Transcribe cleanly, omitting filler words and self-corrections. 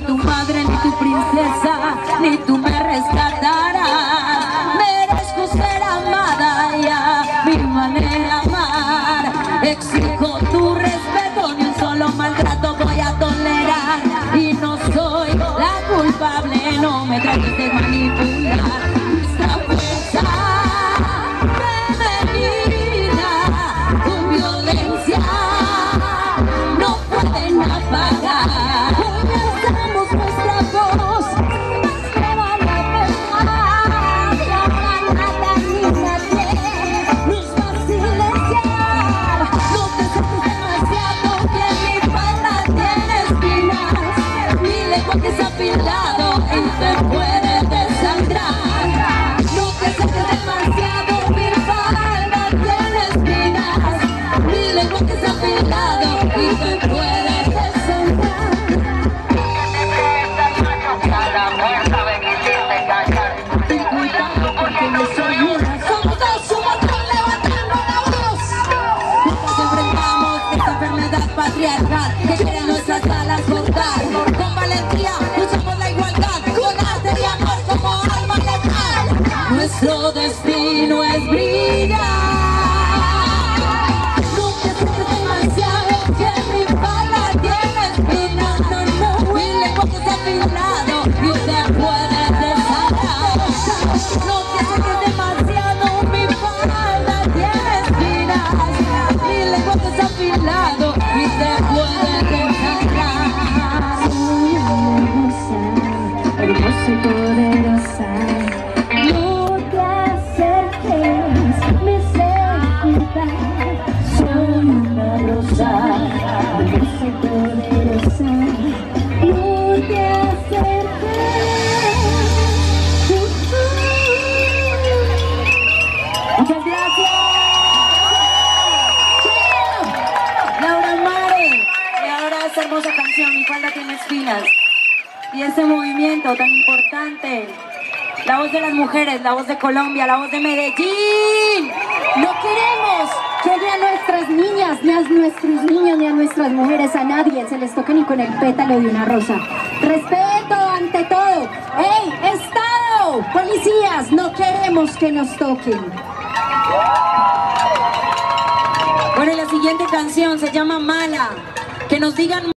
tu madre, ni tu princesa, ni tú me rescatarás. Merezco ser amada y a mi manera amar. Exijo tu respeto, ni un solo maltrato voy a tolerar. Y no soy la culpable, no me trates de manipular. Nuestra fuerza femenina, tu violencia no pueden apagar. Hoy alzamos nuestra voz, más prueba la verdad. Y ahora nada ni nadie nos va a silenciar. No te sientes demasiado, que mi falda tiene espinas. Mi lenguaje es afilado y te puede desangrar. No te sientes demasiado, mi falda tiene espinas. Mi lenguaje es afilado y te puede desangrar. Ten cuidado porque no soy una, somos dos, somos tres levantando la voz. Nos enfrentamos a esta enfermedad patriarcal que quiere nuestras alas cortar. Con valentía luchamos la igualdad, con arte y amor como arma letal. Nuestro destino es brillar. No te sientes demasiado, que mi bala tiene espinas. No, no, mi lenguaje es afilado y te puede desangrar. No te sientes demasiado, mi falda tiene espinas. Mi lenguaje es afilado y te puede desangrar. Soy hermosa y poderosa. No te acerques, me sé culpar. Soy una rosa, hermosa y poderosa. No te acerques. Muchas gracias. Laura Mare. Y ahora esta hermosa canción, Mi falda tiene espinas. Y este movimiento tan importante. La voz de las mujeres, la voz de Colombia, la voz de Medellín. No queremos que ni a nuestras niñas, ni a nuestros niños, ni a nuestras mujeres, a nadie se les toque ni con el pétalo de una rosa. Respeto ante todo. ¡Ey, Estado! Policías, no queremos que nos toquen. Bueno, y la siguiente canción se llama Mala. Que nos digan